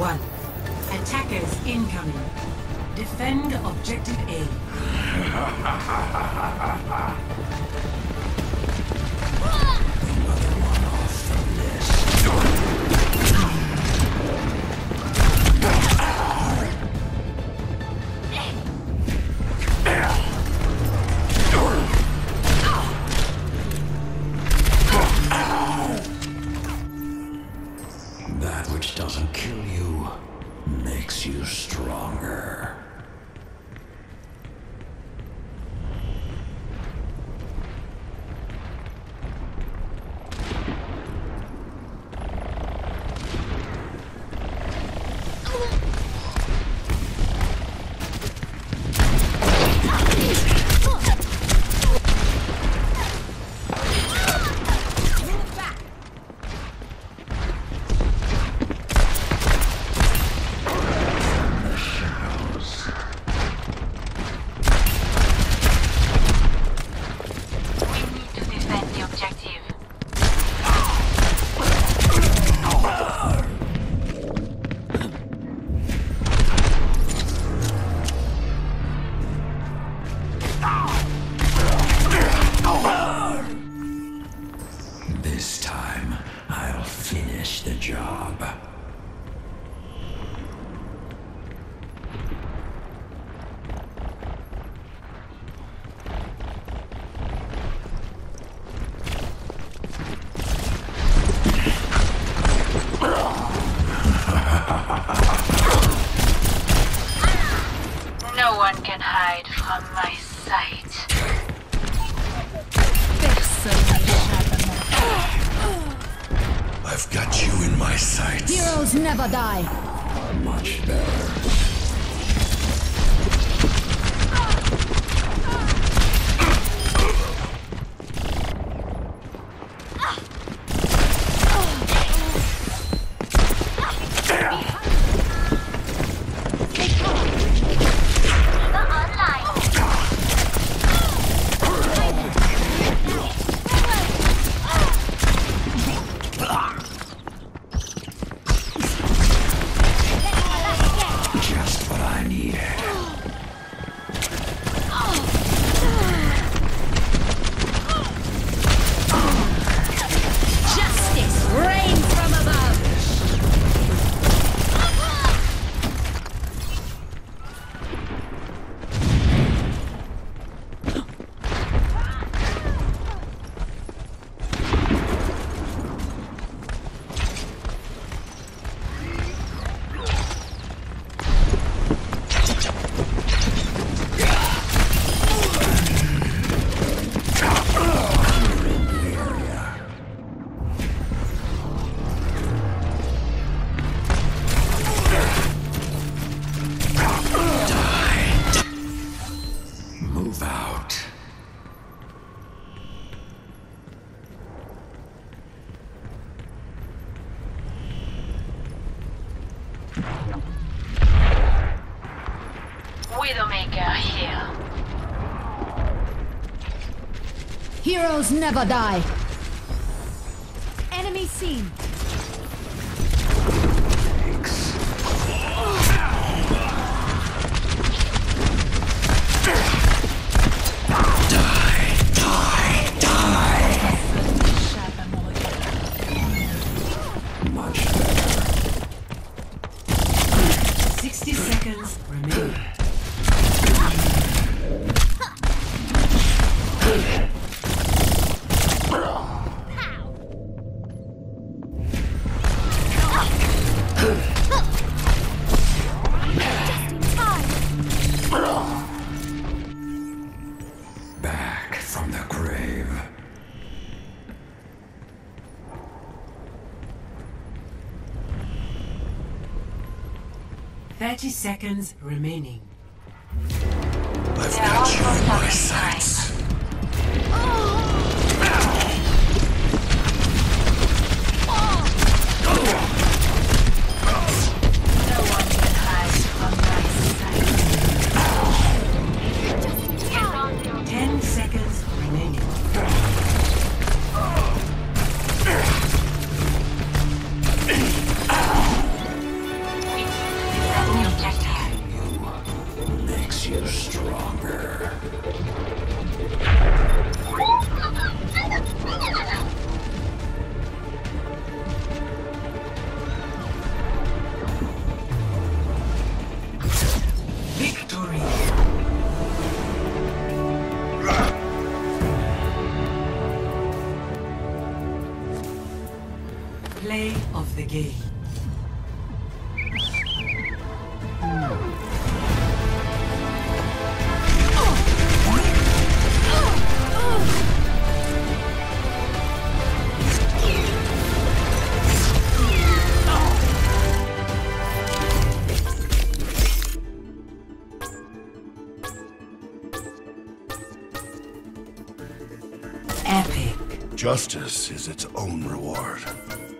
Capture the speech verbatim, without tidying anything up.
one. Attackers incoming. Defend objective A. Another one off the list. That which doesn't kill you makes you stronger. This time, I'll finish the job. No one can hide from my sight. I've got you in my sights. Heroes never die. Much better. Just what I needed. Justice reigns from above. Move out. Widowmaker here. Heroes never die. Enemy seen. Much better. sixty seconds remaining. Back from the grave. thirty seconds remaining. I've got you in my sights. No one can hide from my sight. ten seconds remaining. We Play of the game. Epic. Justice is its own reward.